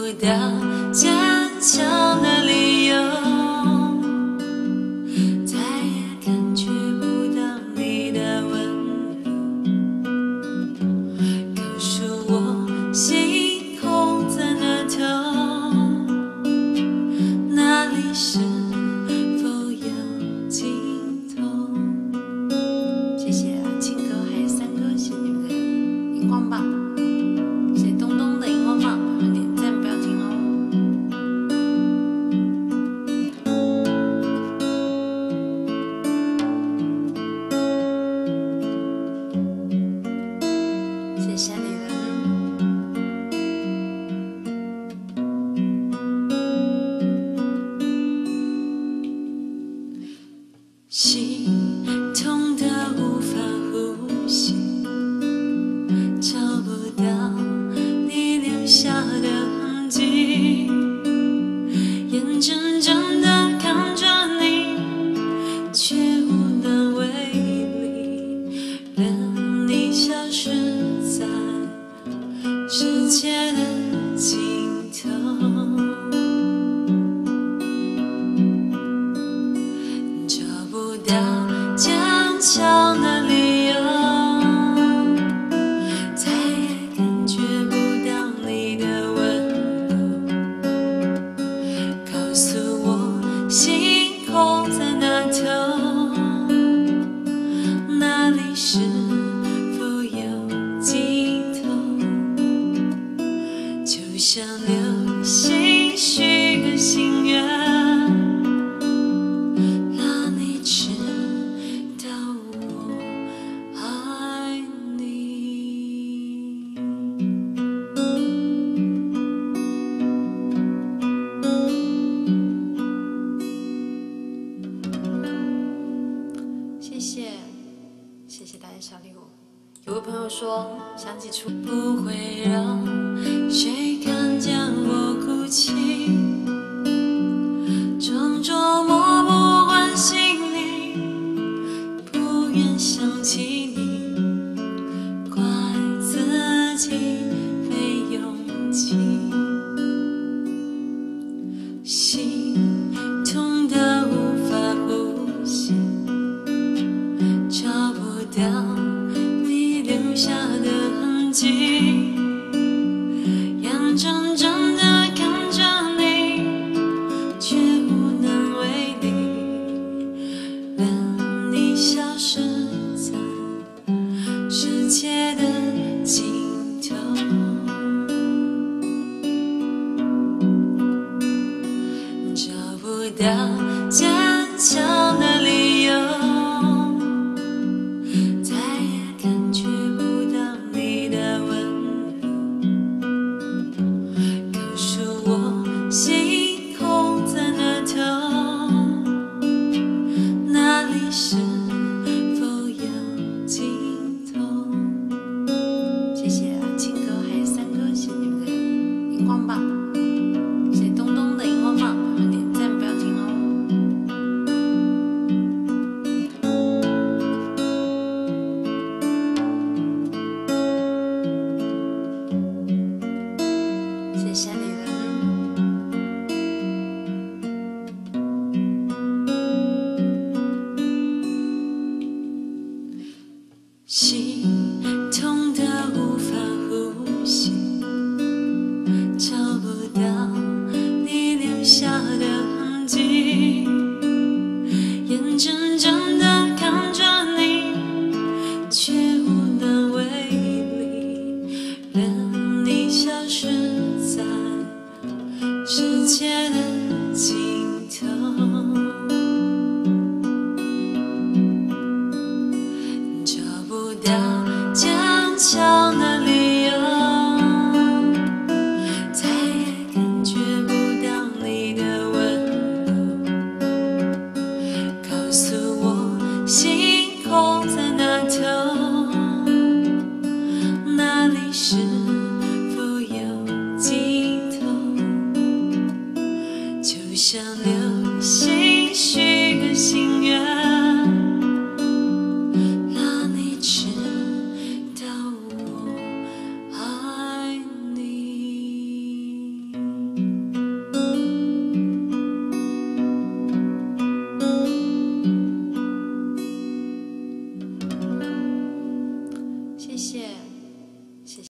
到坚强的理由，再也感觉不到你的温柔，告诉我星空在那头，那里是否有尽头？谢谢啊，青哥还有三哥，谢谢你们的荧光棒，谢谢东东的荧光棒，朋友们点赞不要停哦。谢谢你们。心痛得无法呼吸，找不到你留下的痕迹，眼睁睁地看着你，却无能为力，任你消失在世界的尽头。找不到坚强的理由，再也感觉不到你的温柔，告诉我星空在那头，那里是否有尽头？就像流星许个心愿，谢谢大家小礼物。有位朋友说，想起初不会让谁看见我哭泣，装作漠不关心你，不愿想起你，怪自己没勇气，心痛得无法呼吸，找不到你留下的痕迹，眼睁睁地看着你，却无能为力，任你消失在世界的尽头。找不到坚强的理由，星空在那头，那里是否有尽头？谢谢啊，青哥还有三哥，谢谢你们的荧光棒，谢谢东东的荧光棒，朋友们点赞不要停哦。谢谢你们。心痛得无法呼吸，找不到你留下的痕迹，眼睁睁地看着你，却无能为力，任你消失在世界的尽头。坚强的理由，再也感觉不到你的温柔，告诉我星空在那头，那里是